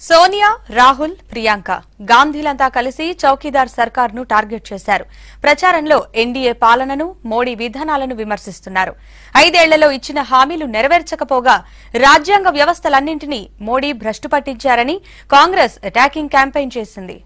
సోనియా, రాహుల్, ప్రియాంక గాంధీలంతా కలిసి చౌకీదార్ సర్కార్ను టార్గెట్ చేశారు. ప్రచారంలో ఎన్డీఏ పాలనను, మోడీ విధానాలను విమర్శిస్తున్నారు. 5 ఏళ్లలో ఇచ్చిన హామీలు నెరవేర్చకపోగా రాజ్యాంగ వ్యవస్థలన్నింటినీ మోడీ భ్రష్టు పట్టించారని కాంగ్రెస్ అటాకింగ్ క్యాంపెయిన్ చేసింది.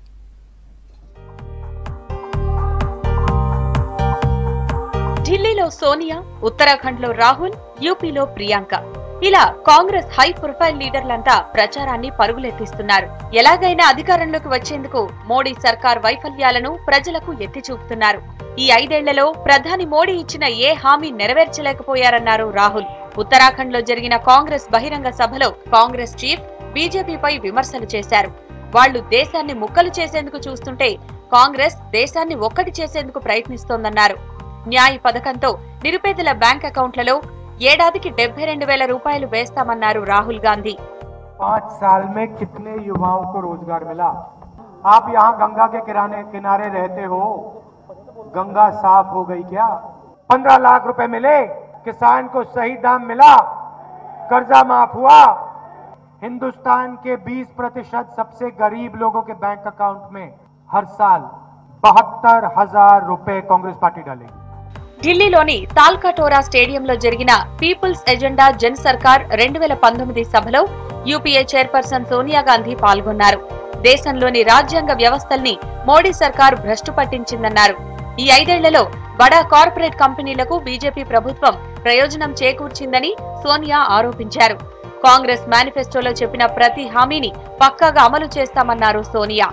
ఢిల్లీలో సోనియా, ఉత్తరాఖండ్లో రాహుల్, యూపీలో ప్రియాంక ఇలా కాంగ్రెస్ హై ప్రొఫైల్ లీడర్లంతా ప్రచారాన్ని పరుగులెత్తిస్తున్నారు. ఎలాగైనా అధికారంలోకి వచ్చేందుకు మోడీ సర్కార్ వైఫల్యాలను ప్రజలకు ఎత్తి చూపుతున్నారు. ఈ 5 ఏళ్లలో ప్రధాని మోడీ ఇచ్చిన ఏ హామీ నెరవేర్చలేకపోయారన్నారు రాహుల్. ఉత్తరాఖండ్లో జరిగిన కాంగ్రెస్ బహిరంగ సభలో కాంగ్రెస్ చీఫ్ బీజేపీపై విమర్శలు చేశారు. వాళ్లు దేశాన్ని ముక్కలు చేసేందుకు చూస్తుంటే కాంగ్రెస్ దేశాన్ని ఒక్కటి చేసేందుకు ప్రయత్నిస్తోందన్నారు. న్యాయ్ పథకంతో నిరుపేదల బ్యాంక్ అకౌంట్లలో ఏడాదికి 72,000 రూపాయలు వేస్తామన్నారు రాహుల్ గాంధీ. 5 साल में कितने युवाओं को रोजगार मिला? आप यहाँ गंगा के किनारे रहते हो, गंगा साफ हो गई क्या? 15 लाख रुपए मिले, किसान को सही दाम मिला, कर्जा माफ हुआ। हिंदुस्तान के 20% सबसे गरीब लोगों के बैंक अकाउंट में हर साल 72,000 रुपए कांग्रेस पार्टी डालेगी. ఢిల్లీలోని తాల్కటోరా స్టేడియంలో జరిగిన పీపుల్స్ ఎజెండా జన్ సర్కార్ 2019 సభలో యూపీఏ చైర్పర్సన్ సోనియా గాంధీ పాల్గొన్నారు. దేశంలోని రాజ్యాంగ వ్యవస్థల్ని మోడీ సర్కార్ భ్రష్టు పట్టించిందన్నారు. ఈ 5 ఏళ్లలో బడా కార్పొరేట్ కంపెనీలకు బీజేపీ ప్రభుత్వం ప్రయోజనం చేకూర్చిందని సోనియా ఆరోపించారు. కాంగ్రెస్ మేనిఫెస్టోలో చెప్పిన ప్రతి హామీని పక్కాగా అమలు చేస్తామన్నారు సోనియా.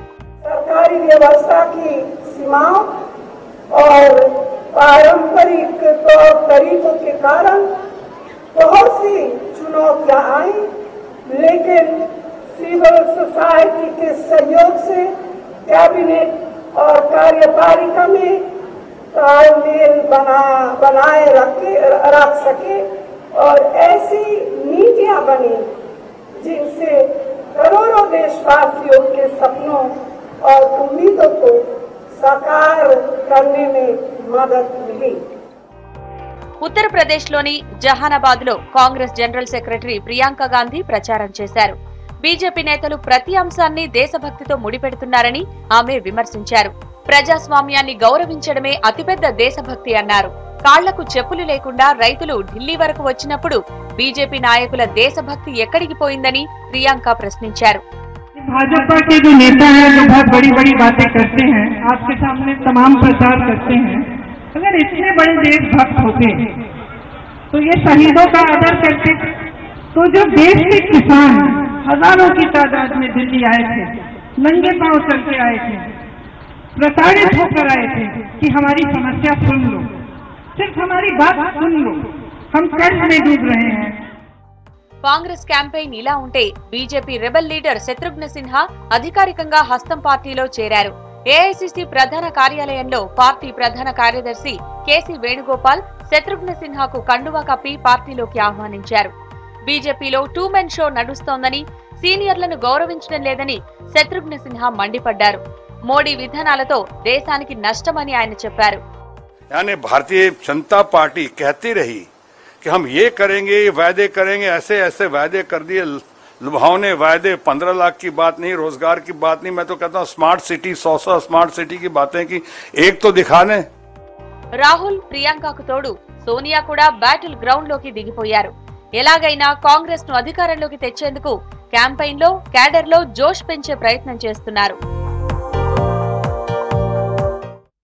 पारंपरिक तौर तरीकों के कारण बहुत सी चुनौतियां आई, लेकिन सिविल सोसाइटी के सहयोग से कैबिनेट और कार्यपालिका में तालमेल बनाए रख सके और ऐसी नीतियां बनी जिनसे करोड़ों देशवासियों के सपनों और उम्मीदों को साकार करने में मदद मिली. ఉత్తరప్రదేశ్లోని జహానాబాద్లో కాంగ్రెస్ జనరల్ సెక్రటరీ ప్రియాంక గాంధీ ప్రచారం చేశారు. బీజేపీ నేతలు ప్రతి అంశాన్ని దేశభక్తితో ముడిపెడుతున్నారని ఆమె విమర్శించారు. ప్రజాస్వామ్యాన్ని గౌరవించడమే అతిపెద్ద దేశభక్తి అన్నారు. కాళ్లకు చెప్పులు లేకుండా రైతులు ఢిల్లీ వరకు వచ్చినప్పుడు బీజేపీ నాయకుల దేశభక్తి ఎక్కడికి పోయిందని ప్రియాంక ప్రశ్నించారు. भाजपा के जो नेता हैं जो बहुत बड़ी बड़ी बातें करते हैं, आपके सामने तमाम प्रचार करते हैं, अगर इतने बड़े देशभक्त होते तो ये शहीदों का आदर करते, तो जो देश के किसान हजारों की तादाद में दिल्ली आए थे, नंगे पांव चल के आए थे, प्रताड़ित होकर आए थे कि हमारी समस्या सुन लो, सिर्फ हमारी बात सुन लो, हम कर्ज में डूब रहे हैं. కాంగ్రెస్ క్యాంపెయిన్ ఇలా ఉంటే BJP rebel leader Shatrughan Sinha అధికారికంగా హస్తం పార్టీలో చేరారు. ఏఐసీసీ ప్రధాన కార్యాలయంలో పార్టీ ప్రధాన కార్యదర్శి కేసీ వేణుగోపాల్ శత్రుఘ్న సిన్హాకు కండువా కప్పి పార్టీలోకి ఆహ్వానించారు. బీజేపీలో 2 మెన్ షో నడుస్తోందని, సీనియర్లను గౌరవించడం లేదని శత్రుఘ్న సిన్హా మండిపడ్డారు. మోడీ విధానాలతో దేశానికి నష్టమని ఆయన చెప్పారు. भारतीय जनता पार्टी कहती रही कि हम ये करेंगे, ये वादे करेंगे, ऐसे ऐसे वादे कर दिए, लुभावने वादे, 15 लाख की बात नहीं, रोजगार की बात नहीं, मैं तो कहता हूँ स्मार्ट सिटी, 100 स्मार्ट सिटी की बातें की एक तो दिखा दें. రాహుల్, ప్రియాంకకు తోడు సోనియా కూడా బ్యాటిల్ గ్రౌండ్ లోకి దిగిపోయారు. ఎలాగైనా కాంగ్రెస్ ను అధికారంలోకి తెచ్చేందుకు క్యాంపెయిన్ లో, క్యాడర్ లో జోష్ పెంచే ప్రయత్నం చేస్తున్నారు.